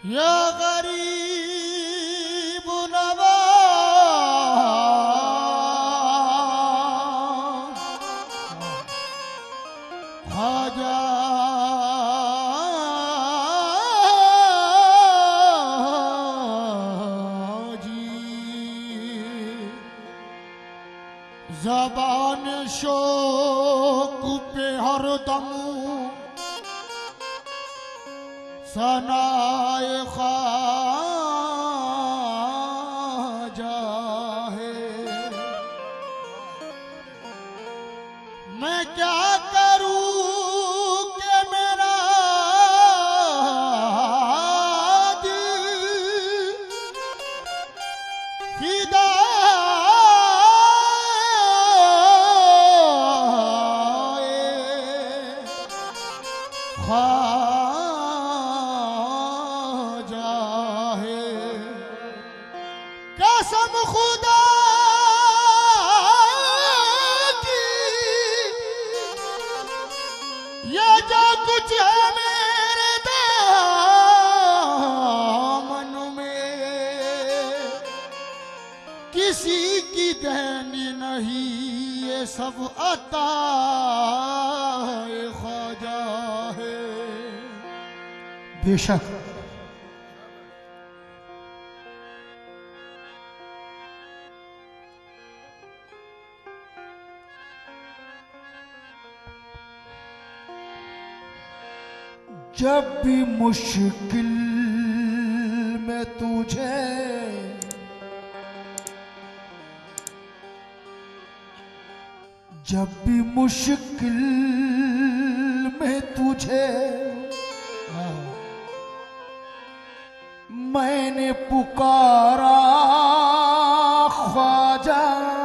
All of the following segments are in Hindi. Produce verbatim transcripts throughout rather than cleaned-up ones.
या गरीब नवाज ख्वाजा जी, ज़बान शौक़ पे हरदम सनाए ख्वाजा है। मैं क्या करूं कि मेरा दिल फिदा कसम खुदा की ये जो कुछ है मेरे दामन में किसी की देनी नहीं, ये सब अता ख्वाजा है। बेशक जब भी मुश्किल में तुझे जब भी मुश्किल में तुझे मैंने पुकारा ख्वाजा,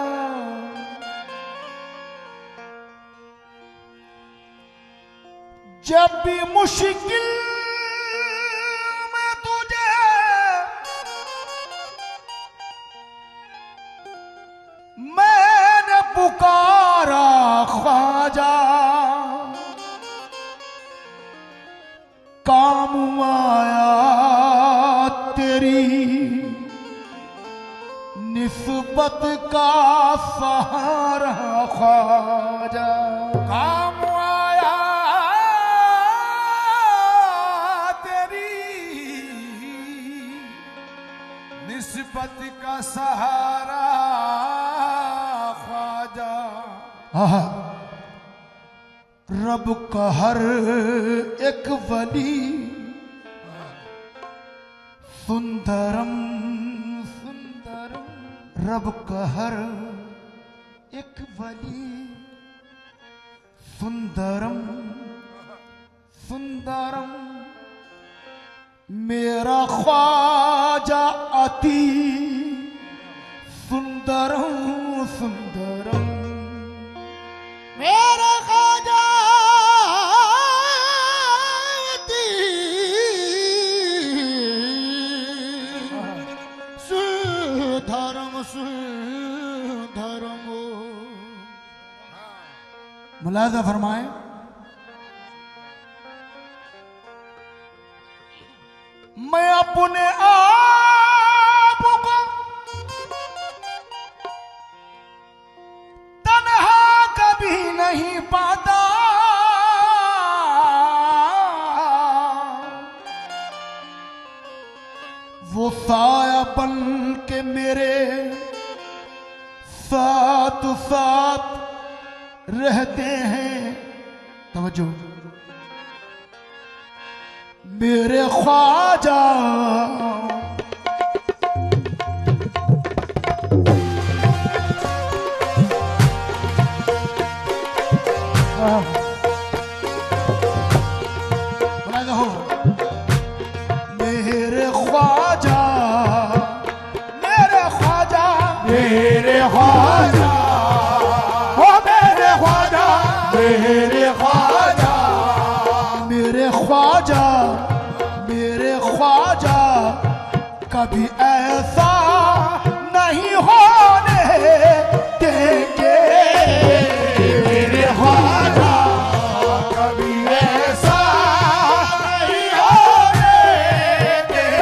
जब भी मुश्किल में तुझे मैंने पुकारा ख्वाजा, काम आया तेरी निस्बत का सहारा ख्वाजा, काम आया निस्बत का सहारा ख्वाजा। रब का हर एक वली सुंदरम सुंदरम, रब का हर एक वली सुंदरम सुंदरम, मेरा ख्वाजा अति सुंदरम सुंदरम, मेरा ख्वाजा अति सुंदरम सुंदरम। मुलाज़ा फरमाए, मैं अपने आप को तन्हा कभी नहीं पाता, वो साया बन के मेरे साथ साथ रहते हैं। तवज्जो, मेरे ख्वाजा मेरे ख्वाजा मेरे ख्वाजा मेरे ख्वाजा हो मेरे ख्वाजा मेरे ख्वाजा मेरे ख्वाजा मेरे ख्वाजा कभी ऐसा नहीं होने देंगे, मेरे ख्वाजा कभी ऐसा नहीं होने देंगे।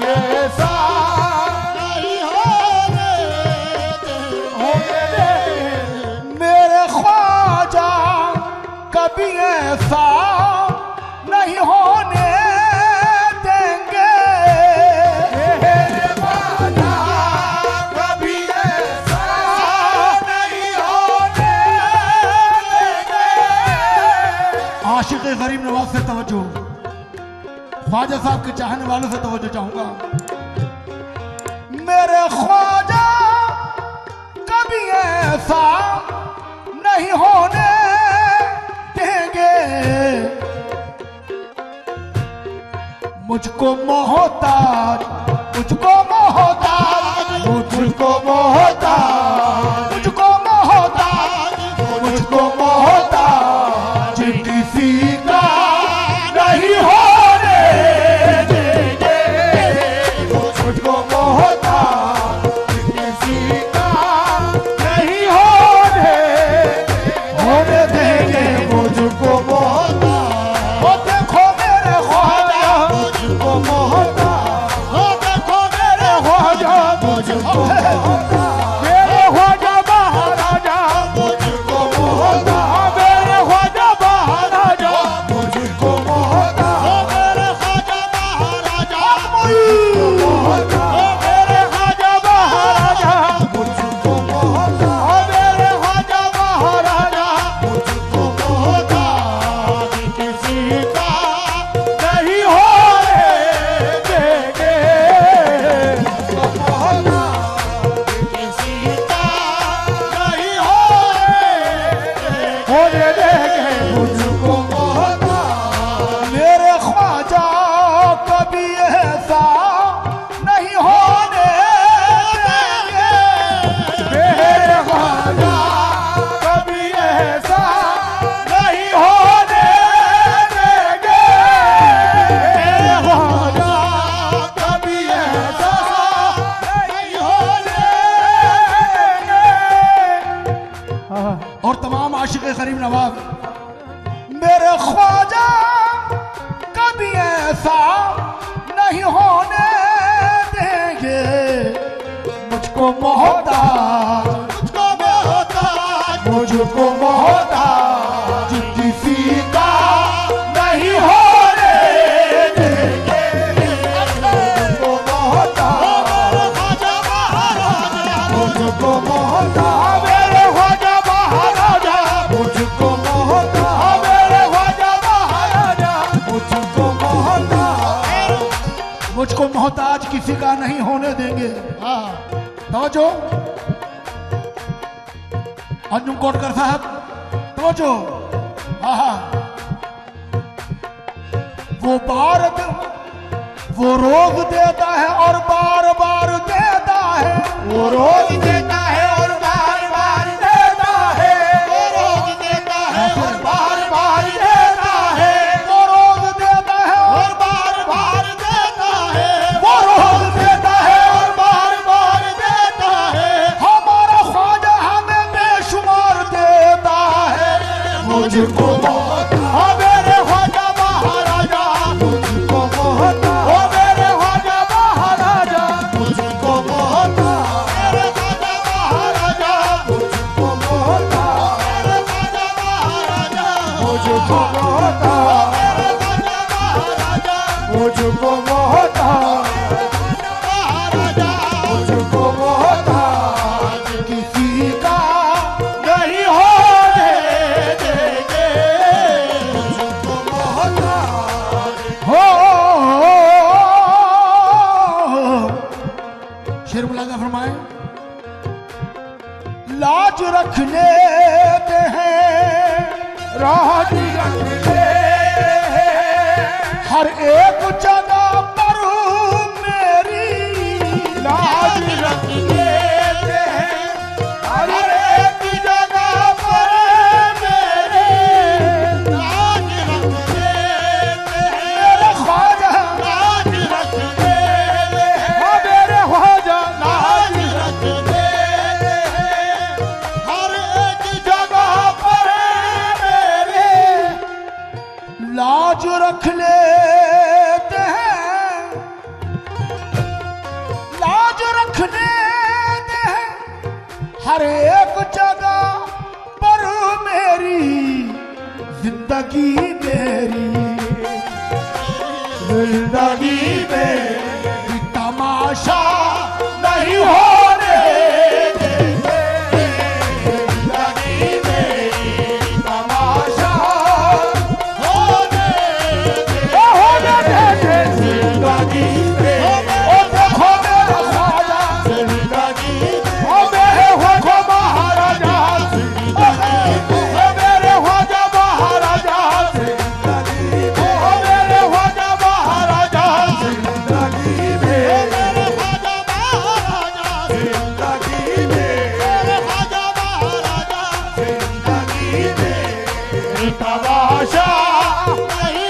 ऐसा नहीं होने होने दे मेरे ख्वाजा, कभी ऐसा नहीं होने देंगे। मेरे ख्वाजा कभी ऐसा नहीं होने देंगे। आशिक गरीब नवाज से तवज्जो, ख्वाजा साहब के चाहने वालों से तवज्जो चाहूंगा। मेरे ख्वाजा कभी ऐसा नहीं होने देंगे, मुझको मोहताज, मुझको मोहताज, मुझको मोहताज, मुझको मोहताज, मुझको मोहताज किसी का नहीं होने देंगे। मुझको मोहताज किसी का नहीं होने होने देंगे। मुझको मोहताज, ओ देखो मेरे ख्वाजा, मुझको मोहताज, ओ देखो मेरे ख्वाजा, मुझको मोहताज, मेरे ख्वाजा महाराजा, मुझको मोहताज, मेरे ख्वाजा महाराजा, मुझको मोहताज, मेरे ख्वाजा महाराजा, मुझको मोहताज, मेरे ख्वाजा महाराजा, मुझको मोहताज, मेरे ख्वाजा महाराजा, मुझको मोहताज किसी का नहीं होने देंगे। मुझको मोहताज किसी का नहीं होने देंगे। मुझको मोहताज मेरे ख्वाजा कभी ऐसा नहीं होने देंगे। मेरे ख्वाजा कभी ऐसा नहीं होने देंगे। मेरे ख्वाजा कभी ऐसा नहीं होने देंगे। और तमाम आशिक गरीब नवाज, मेरे ख्वाजा कभी ऐसा नहीं होने देंगे। मुझको मोहताज, मुझको मोहताज, मुझको मोहताज किसी का नहीं होने देंगे। मुझको मोहताज, मुझको मोहताज, मेरे ख्वाजा महाराजा, मुझको मोहताज, मेरे ख्वाजा महाराजा, मुझको मोहताज, मुझको मोहताज किसी का नहीं होने देंगे। हाँ तवज्जो, अंजुम कोटकर साहब तवज्जो। हाँ हाँ, वो बार वो रोज देता है और बार बार देता है। वो रोज देता है और बार बार देता है। वो रोज देता है और बार बार देता है। वो रोज देता है और बार बार देता है। वो रोज देता है और बार बार देता है। हमारा ख्वाजा हमें बेशुमार देता है। मुझको मोहताज, मेरे ख्वाजा महाराजा, मुझको मोहताज, ओ मेरे ख्वाजा महाराजा, मुझको मोहताज, मेरे ख्वाजा महाराजा, मुझको मोहताज, मेरे ख्वाजा महाराजा, मुझको मोहताज, मेरे ख्वाजा महाराजा, मुझको मोहताज, महाराजा, मुझको मोहताज किसी का नहीं होने देंगे। मुझको मोहताज हो। शेर बुलागा फरमाए, लाज रख लेते हैं, राज रख लेते हैं, हर एक जगह पर मेरी लाज रख लेते हैं, हर एक जगह पर मेरी लाज रख लेते हैं। मेरे ख्वाजा लाज रख लेते हैं, मेरे ख्वाजा लाज रख लेते हैं, हर एक जगह पर मेरी लाज रख लेते हैं। हर एक जगह पर मेरी जिंदगी मेरी जिंदगी मेरी तमाशा नहीं होने देते, जिंदगी मेरी तमाशा होने देते, होने देते जिंदगी मेरी। ओ देखो मेरा ख्वाजा जिंदगी, ओ मेरे ख्वाजा महाराजा जिंदगी, ओ मेरे ख्वाजा महाराजा जिंदगी, ओ मेरे ख्वाजा महाराजा जिंदगी में, मेरे ख्वाजा महाराजा जिंदगी में, मेरे ख्वाजा महाराजा जिंदगी में तमाशा नहीं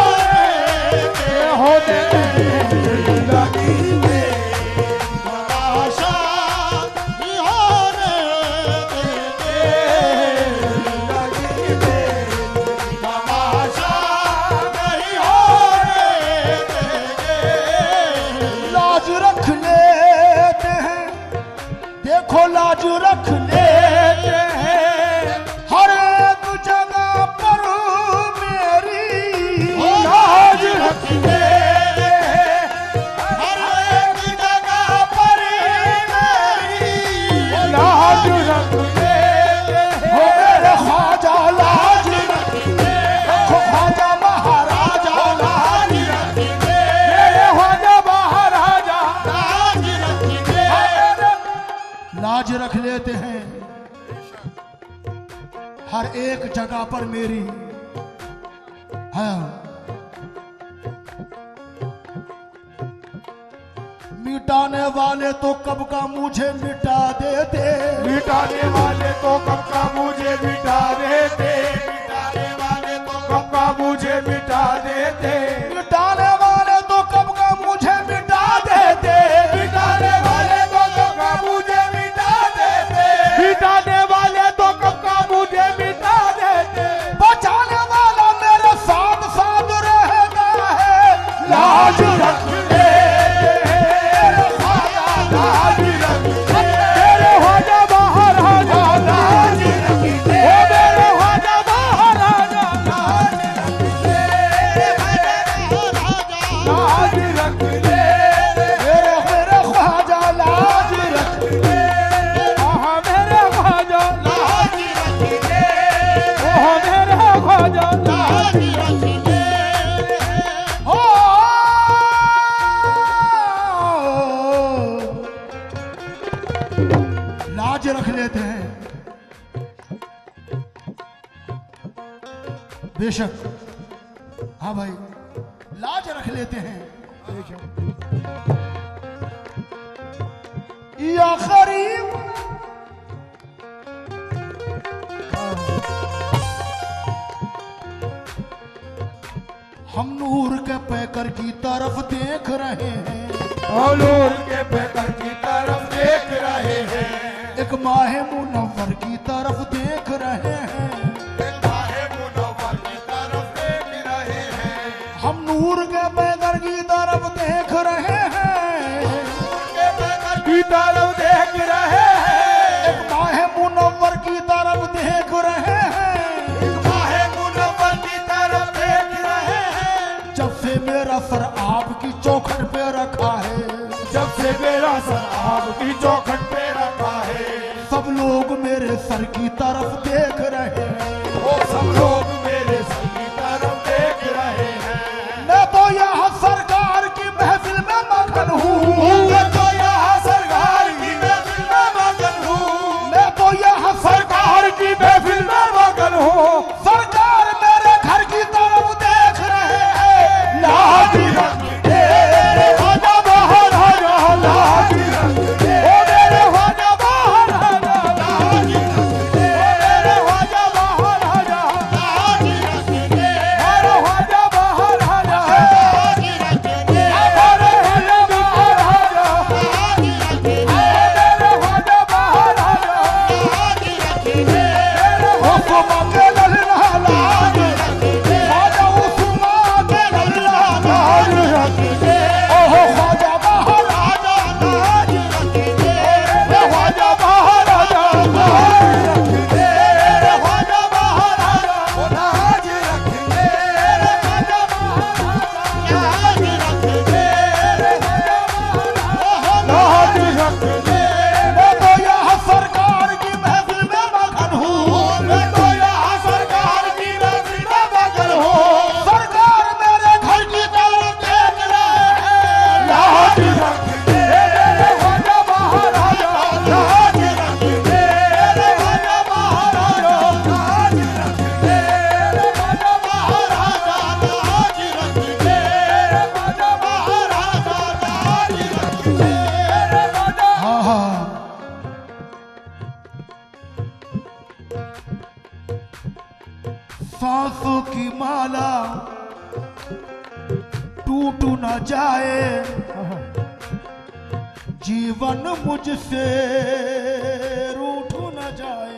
होने देते, जिंदगी में तमाशा नहीं होने देते, जिंदगी में तमाशा नहीं होने देते। लाज रख लेते हैं, देखो लाज रख लेते हैं, हर एक जगह पर मेरी लाज रख लेते हैं, हर एक जगह पर मेरी लाज रख लेते हैं, हो मेरे ख्वाजा लाज रख लेते हैं, ख्वाजा महाराजा लाज रख लेते हैं, मेरे ख्वाजा महाराजा लाज रख लेते हैं, लाज रख लेते हैं, हर एक जगह पर मेरी है। मिटाने वाले तो कब का मुझे मिटा देते, मिटाने वाले तो कब का मुझे मिटा देते, मिटाने वाले तो कब का मुझे मिटा देते, मिटाने वाले तो कब का मुझे मिटा देते, मिटाने वाले तो कब का मुझे मिटा देते, मिटाने वाले तो कब का मुझे मिटा देते, बचाने वाला मेरे साथ साथ रहता है, लाज रख ले, मेरे ख्वाजा लाज रख ले, मेरे ख्वाजा महाराजा लाज रख ले, ओ मेरे ख्वाजा महाराजा लाज रख ले, लाज रख ले, मेरे मेरे ख्वाजा लाज रख ले, आहा मेरे ख्वाजा लाज रख ले, ओह मेरे ख्वाजा लाज रख ले, हो लाज रख लेते हैं। बेशक हाँ भाई, लाज रख लेते हैं या गरीब, हम नूर के पैकर की तरफ देख रहे हैं, और नूर के पैकर की तरफ देख रहे हैं, एक माह मुनव्वर की तरफ देख रहे हैं, माहे मुनव्वर की तरफ देख रहे हैं, हम नूर के पैकर की तरफ देख रहे हैं, के पैकर की तरफ देख रहे हैं, एक माह मुनव्वर की तरफ देख रहे हैं, माहे मुनव्वर की तरफ देख रहे हैं, जब से मेरा सर आपकी चौखट पे रखा है, जब से मेरा सर आपकी चौखट पे रखा है, सब लोग मेरे सर की तरफ देख रहे हैं, वो सब लोग मेरे सर की तरफ देख रहे हैं, मैं तो यहाँ सरकार की महफिल में मगन हूँ, मैं तो यहाँ सरकार की महफिल में मगन हूँ, मैं तो यहाँ सरकार की महफिल में मगन हूँ, सरकार मेरे घर की तरफ देख रहे हैं, लाज रख ले, मेरे ख्वाजा महाराजा लाज रख ले, ओ मेरे ख्वाजा महाराजा लाज रख ले, मेरे ख्वाजा महाराजा लाज रख ले, मेरे ख्वाजा महाराजा लाज रख ले, हमारे ख्वाजा महाराजा माला टूट न जाए, जीवन मुझसे रूठ न जाए।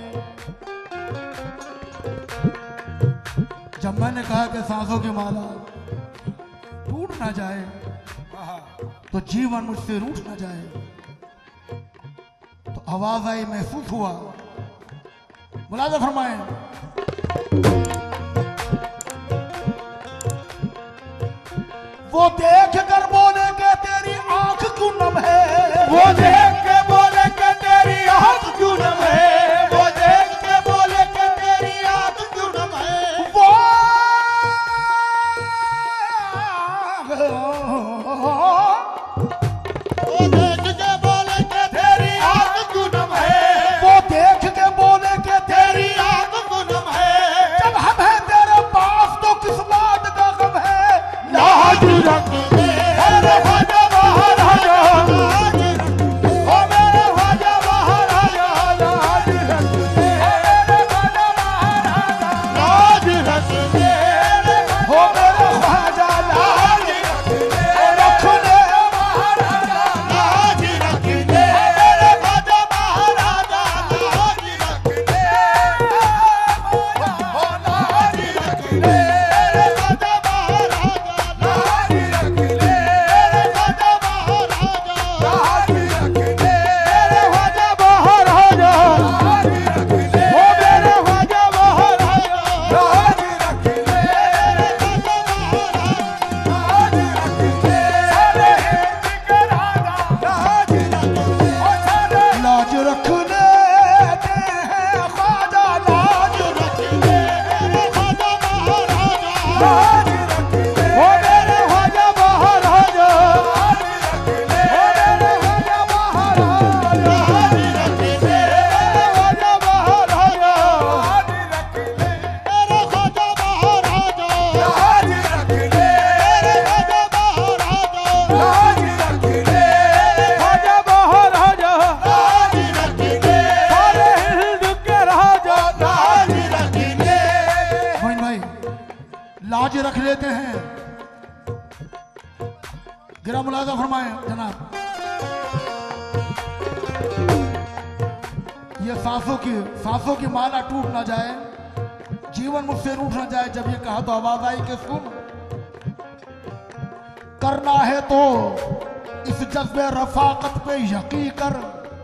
जब मैंने कहा कि सांसों की माला टूट न जाए तो जीवन मुझसे रूठ न जाए, तो आवाज आई, महसूस हुआ। मुलाजा फरमाएं। वो देख कर बोले कि तेरी आंख क्यों नम है, वो देख के बोले कि तेरी आंख क्यों नम है, वो देख के बोले कि तेरी आंख क्यों नम है। वो वो देख के बोले कि तेरी आंख क्यों नम है, वो देख के बोले कि तेरी आंख क्यों नम है। जब हम है तेरे पास तो किस बात का गम है। लाज रख दे मेरे ख्वाजा महाराजा, ओ मेरे ख्वाजा महाराजा, लाज रख दे मेरे ख्वाजा महाराजा, लाज रख दे हो मेरे ख्वाजा लाज रख ले महाराजा, लाज रख दे मेरे ख्वाजा महाराजा, लाज रख दे, ओ लाज रख दे मेरे ख्वाजा महाराजा, लाज रख दे मेरे ख्वाजा महाराजा, लाज रख दे मेरे ख्वाजा महाराजा, लाज रख दे ओ मेरे ख्वाजा महाराजा, लाज रख दे मेरे ख्वाजा महाराजा, लाज रख दे सारे हिंद के राजा, लाज रख दे ओ सारे लाज रख लेते हैं ख्वाजा लाज रख दे मेरे ख्वाजा महाराजा, लाज रख दे ओ मेरे ख्वाजा महाराजा, लाज रख दे ओ मेरे ख्वाजा महाराजा, लाज रख दे मेरे ख्वाजा महाराजा, लाज रख दे मेरे ख्वाजा महाराजा, लाज रख दे मेरे ख्वाजा महाराजा, लाज रख दे ख्वाजा महाराजा, लाज रख दे सारे हिंद के राजा, लाज रख दे। मोइन भाई लाज रख लेते हैं। गिरा मुलाजा फरमाए जनाब। ये सांसों की सांसों की माला टूट ना जाए, जीवन मुझसे रूठ ना जाए। जब ये कहा तो आवाज आई कि सुन, करना है तो इस जज्बे रफाकत पे यकीन कर,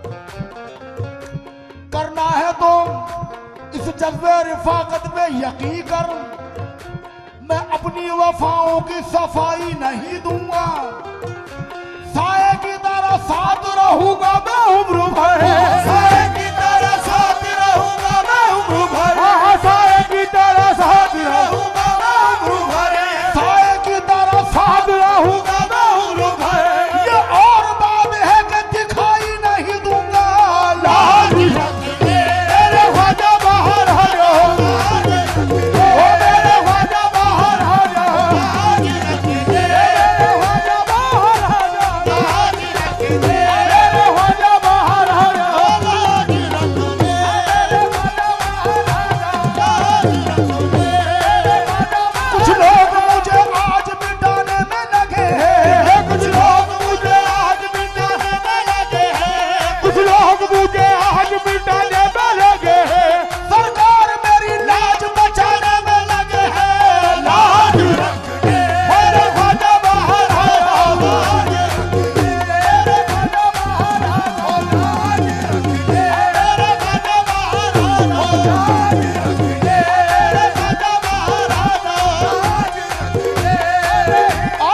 करना है तो इस जज्बे रफाकत पे यकीन कर। मैं अपनी वफाओं की सफाई नहीं दूंगा, साए की तरह साथ रहूंगा मैं उम्र भर। साए की तरह साथ रहूंगा मैं उम्र भर, हाँ साए की तरह साथ रहूंगा मैं उम्र भर, साए की तरह साथ रहूंगा मैं उम्र भर। ये और बात है कि दिखाई नहीं दूंगा लाज। रख दे मेरे ख्वाजा महाराजा, ओ मेरे ख्वाजा महाराजा, लाज रख दे मेरे ख्वाजा महाराजा, लाज रख दे मेरे ख्वाजा महाराजा, लाज रख दे मेरे ख्वाजा महाराजा, लाज रख दे। कुछ लोग मुझे आज मिटाने में लगे हैं, कुछ लोग मुझे आज मिटाने में लगे हैं, कुछ लोग मुझे आज मिटाने में लगे हैं, सरकार मेरी लाज बचाने में लगे हैं। लाज रख दे मेरे ख्वाजा महाराजा, लाज रख दे मेरे ख्वाजा महाराजा, लाज रख दे मेरे ख्वाजा महाराजा, लाज रख दे मेरे ख्वाजा महाराजा, लाज रख दे आ,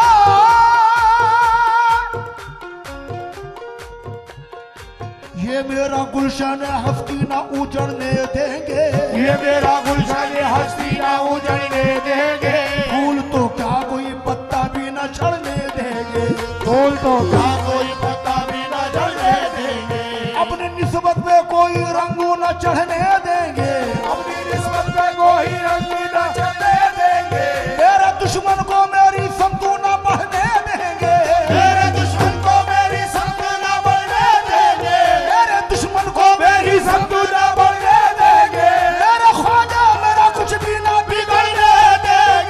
ये मेरा गुलशन हस्ती ना उजड़ने देंगे, ये मेरा गुलशन हस्ती ना उजड़ने देंगे, फूल तो क्या कोई पत्ता भी न झड़ने देंगे, फूल तो क्या कोई पता भी न जलने देंगे, अपनी निस्बत पे कोई रंगू न चढ़ने देंगे। अपनी निस्बत पे कोई रंग न चढ़ने देंगे, मेरे दुश्मन को मेरी संतू न बढ़ने देंगे, मेरे दुश्मन को मेरी संग न बढ़ने देंगे, मेरे दुश्मन को मेरी संतु न बढ़ने देंगे, मेरा ख्वाजा मेरा कुछ भी न बिगड़ने देंगे।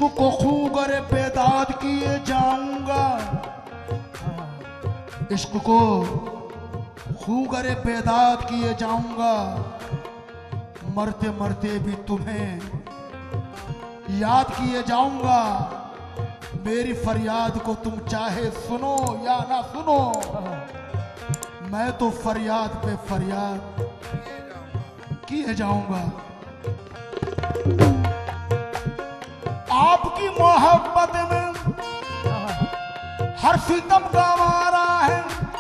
इश्क को खूगर बेदाद किए जाऊंगा, इश्क को खूगर बेदाद किए जाऊंगा, मरते मरते भी तुम्हें याद किए जाऊंगा। मेरी फरियाद को तुम चाहे सुनो या ना सुनो, मैं तो फरियाद पे फरियाद किए जाऊंगा। आपकी मोहब्बत में हर सितम का मारा है,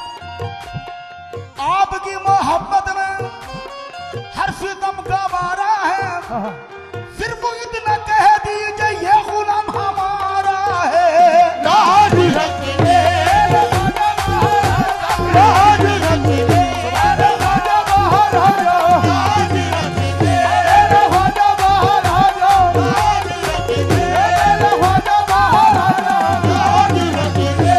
आपकी मोहब्बत में हर सितम का मारा है, सिर्फ इतना कह दीजिए ये गुलाम हमारा है। लाज रखने लाज रखने राजा महाराजा, लाज रखने राजा महाराजा, लाज रखने राजा महाराजा, लाज रखने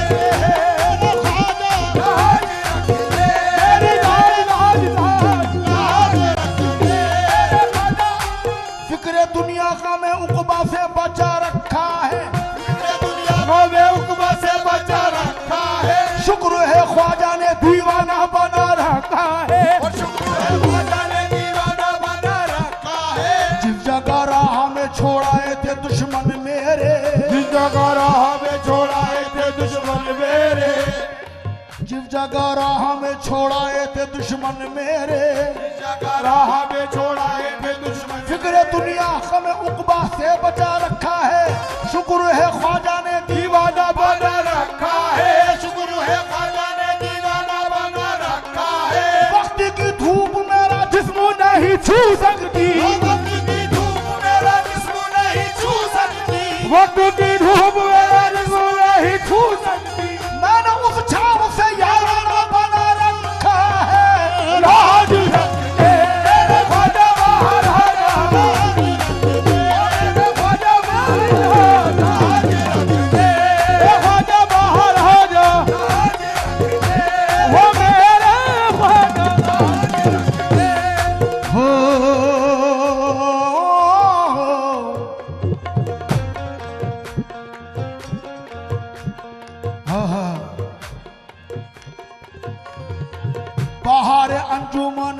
राजा, लाज रखने मेरी लाज लाज लाज, लाज रखने राजा। फिक्र दुनिया का मैं उक़बा से बचा रखा है, दुनिया को मैं उक़बा से बचा रखा है, शुक्र है ख्वाजा ने दीवाना बना रखा है। और शुक्र है ख्वाजा ने दीवाना बना रखा है। जिस जगह राह में छोड़ाए थे दुश्मन मेरे, जिस जगह राह में छोड़ाए थे दुश्मन मेरे, जिस जगह राह में छोड़ाए थे दुश्मन मेरे, जिस जगह राह में छोड़ाए थे दुश्मन, फिक्र दुनिया का मैं उक़बा से बचा रखा है, शुक्र है ख्वाजा ने दीवाना बना रखा है। शुक्र है ख्वाजा ने दीवाना बना रखा है। वक्त की धूप मेरा जिस्म नहीं छू सकती, वक्त की धूप मेरा जिस्म नहीं छू सकती, वक्त की धूप मेरा जिस्म नहीं छू सकती। मैंने उस छाव से याराना बना रखा है। लाज रखने ख्वाजा महाराजा, लाज रखने ख्वाजा महाराजा, लाज रखने ख्वाजा महाराजा, लाज रखने वो मेरे ख्वाजा, लाज रखने। हो हाँ हाँ। बाहर अंजुमन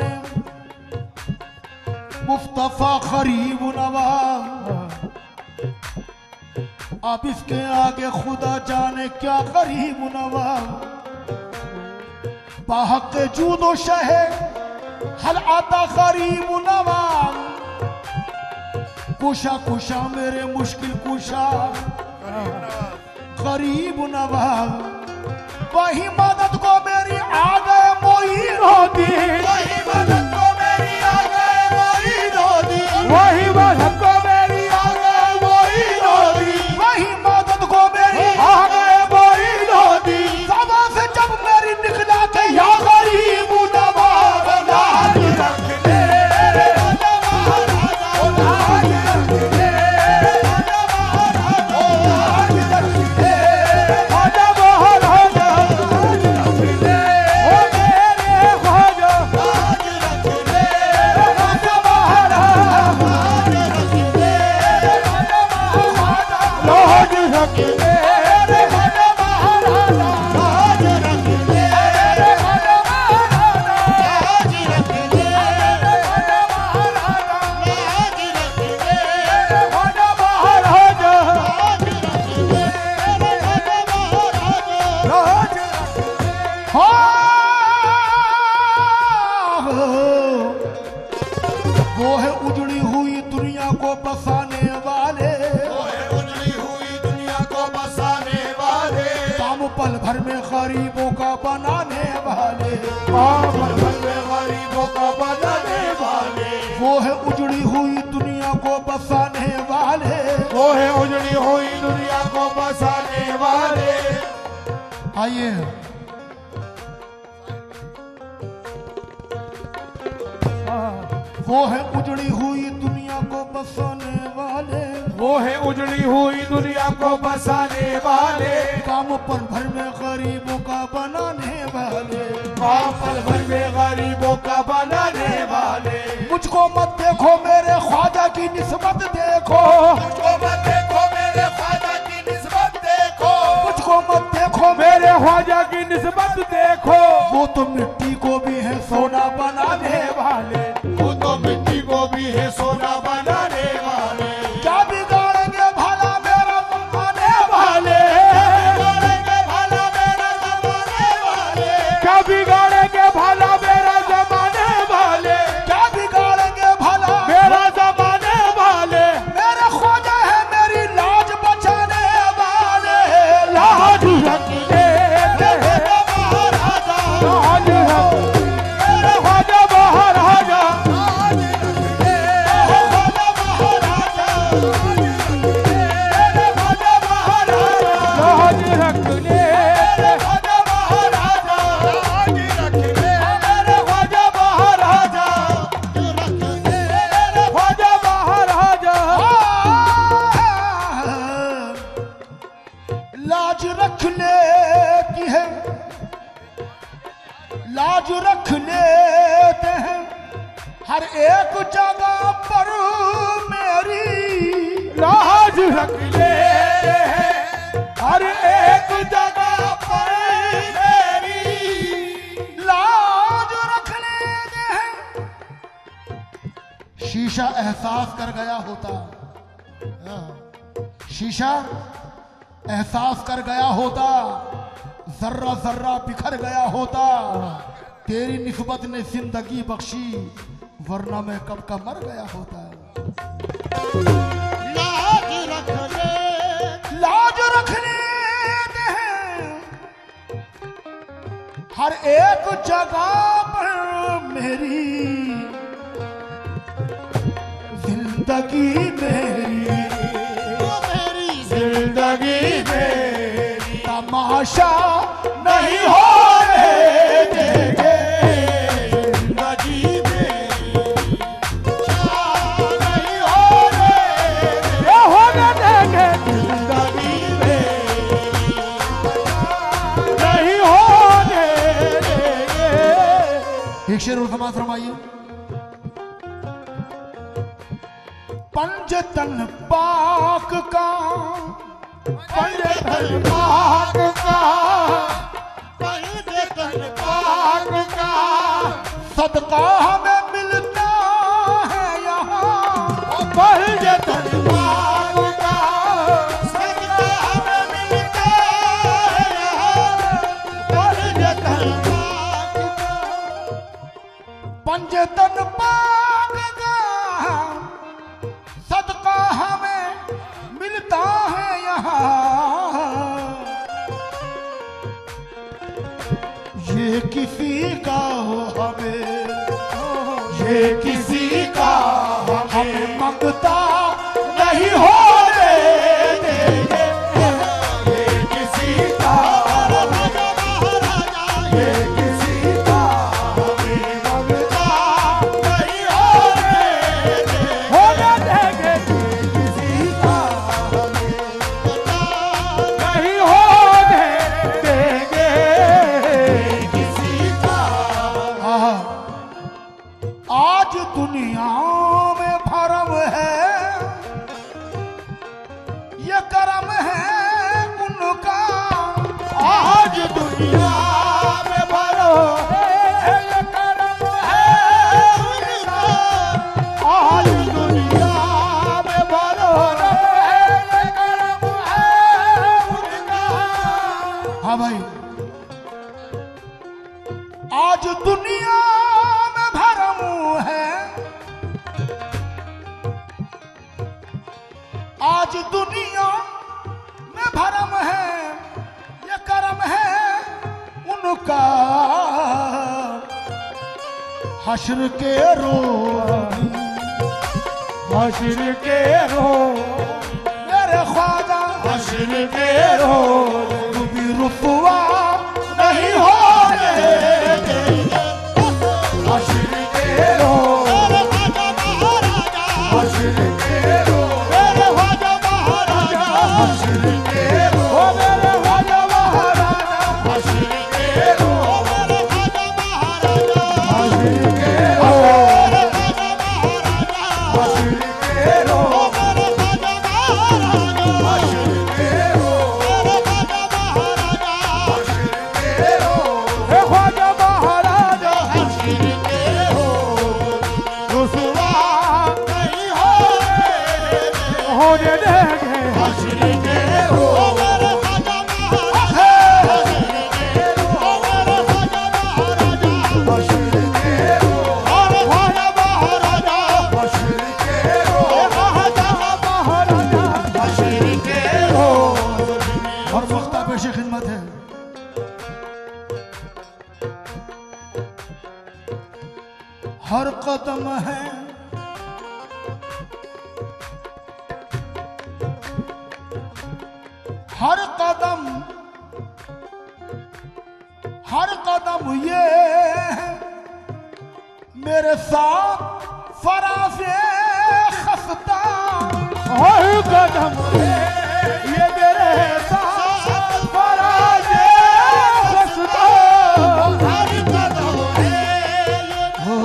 मुस्तफा करीब नवाज, अब इसके आगे खुदा जाने क्या करीब नवाज। बाहक जूदो शहे हल आता करीब नवाज, कुशा कुशा मेरे मुश्किल कुशा करीब नवाज। वही मदद को मेरी आ गए मोइन होती, वही मदद को मेरी आ गए वही रोदी, वही मदद को मेरी आ गए वही रोदी, वही मदद को मेरी आ गए वही रोदी। सभा से जब मेरी निकला के या गरीब नवाज, लाज रखने राजा महाराजा, लाज रखने राजा महाराजा, लाज रखने राजा महाराजा, लाज रखने ओ मेरे ख्वाजा, लाज रखने राजा महाराजा, लाज रखने राजा महाराजा, लाज रखने राजा महाराजा, लाज रखने राजा महाराजा, लाज रखने राजा महाराजा, लाज रखने राजा महाराजा, लाज रखने राजा महाराजा, लाज रखने। हाँ, वो है उजड़ी हुई दुनिया को बसाने वाले, वो है उजड़ी हुई दुनिया को बसाने वाले, काम पल भर में गरीबों का बनाने वाले। काम भर में गरीबों का बनाने वाले, वो है उजड़ी हुई दुनिया को बसाने वाले। वो है उजड़ी हुई दुनिया को बसाने वाले। आइए वो है उजड़ी हुई दुनिया को बसाने वाले, वो है उजड़ी हुई दुनिया को बसाने वाले, काम पल भर में गरीबों का बनाने वाले। काम पल भर में गरीबों का बनाने वाले। मुझको मत देखो मेरे ख्वाजा की निस्बत देखो, मुझको मत देखो रख लेते हैं हर एक जगह पर मेरी लाज रख लेते हैं। शीशा एहसास कर गया होता, शीशा एहसास कर गया होता, जर्रा जर्रा बिखर गया होता, तेरी निस्बत ने जिंदगी बख्शी, वरना मैं कब का मर गया होता। लाज रख ले, लाज रख लेते हैं हर एक जगह पर मेरी, जिंदगी मेरी, वो मेरी जिंदगी मेरी तमाशा नहीं होने देंगे। जिंदगी मेरी नहीं होने ये होने देंगे जिंदगी मेरी नहीं होने देंगे। एक शेर और समाज फरमाइए। पंजतन पाक का, पंजतन पाक का, पंजतन पाक का सदका हमें मिलता है यहाँ। पंजतन पाक का सदका हमें मिलता है यहाँ। पंजतन पाक का, पंजतन पाक का सदका हमें मिलता है यहाँ। ये किसी का हो हमें, ये किसी का हमें मंगता नहीं होने देंगे। ये किसी का, ये किसी का हमें मंगता नहीं होने देंगे। होने देंगे किसी का हमें नहीं होने देंगे। किसी का। आहा, आज दुनिया में भरम है, ये करम है उनका। आज दुनिया में भरो है ये करम है उनका। आज दुनिया में भरो है ये करम है उनका। हाँ भाई, आज दुनिया में भरम है, आज दुनिया में भरम है, ये करम है उनका। हश्र के रोज, हश्र के रोज, मेरे ख्वाजा हश्र के रोज तू भी रुसवा नहीं होने देंगे। हश्र के रोज, हश्र के रोज, मेरे ख्वाजा महाराजा, हश्र के ओ रोज, मेरे ख्वाजा महाराजा। हश्र के रोज, मेरे ख्वाजा महाराजा, हश्र के मेरे रोज, ख्वाजा महाराजा, हश्र के रोज, मेरे ख्वाजा महाराजा, हश्र के रोज, मेरे ख्वाजा महाराजा, हश्र के रोज। हे ख्वाजा महाराजा हश्र के हो रुसवा नहीं होने होने देंगे। हश्र के रोज, ओ मेरे ख्वाजा महाराजा, हश्र के हो मेरे ख्वाजा महाराजा, हश्र के रोज, मेरे ख्वाजा महाराजा, हश्र के रोज, ख्वाजा महाराजा हश्र के रोज। और वक्ता पेश खिदमत है। हर कदम है हर कदम, हर कदम ये है मेरे साथ फराज़े खस्ता। हर कदम पे ये मेरे साथ फराज़े खस्ता। हर कदम है हो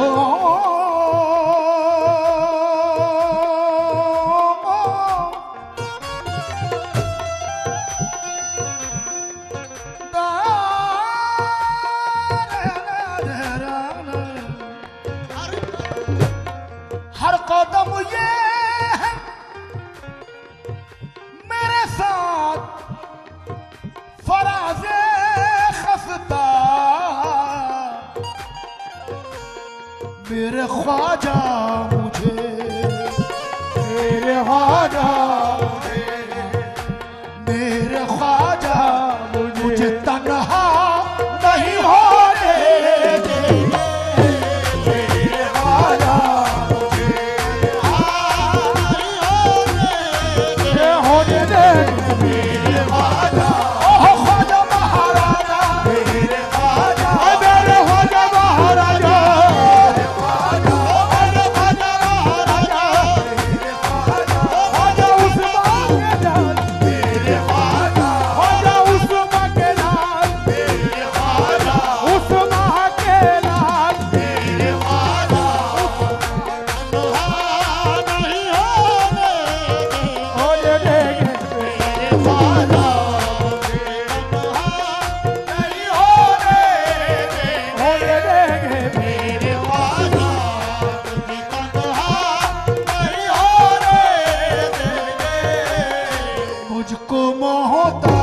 मेरे ख्वाजा मुझे, मेरे ख्वाजा मेरे ख्वाजा मुझे मुझे तन्हा नहीं होने देंगे। मेरे ख्वाजा ये होने दे मेरे ख्वाजा ओह ख्वाजा महाराजा मेरे ख्वाजा मेरे ख्वाजा महाराजा मेरे ख्वाजा मेरे ख्वाजा महाराजा ख्वाजा उस्मान के जान मेरे ख्वाजा ख्वाजा उस्मान के लाल मेरे ख्वाजा उस्मान के लाल मेरे ख्वाजा नहीं होने होने देंगे मेरे ख्वाजा नहीं होने होने देंगे मेरे ख्वाजा नहीं होने देंगे। मुझको मोहता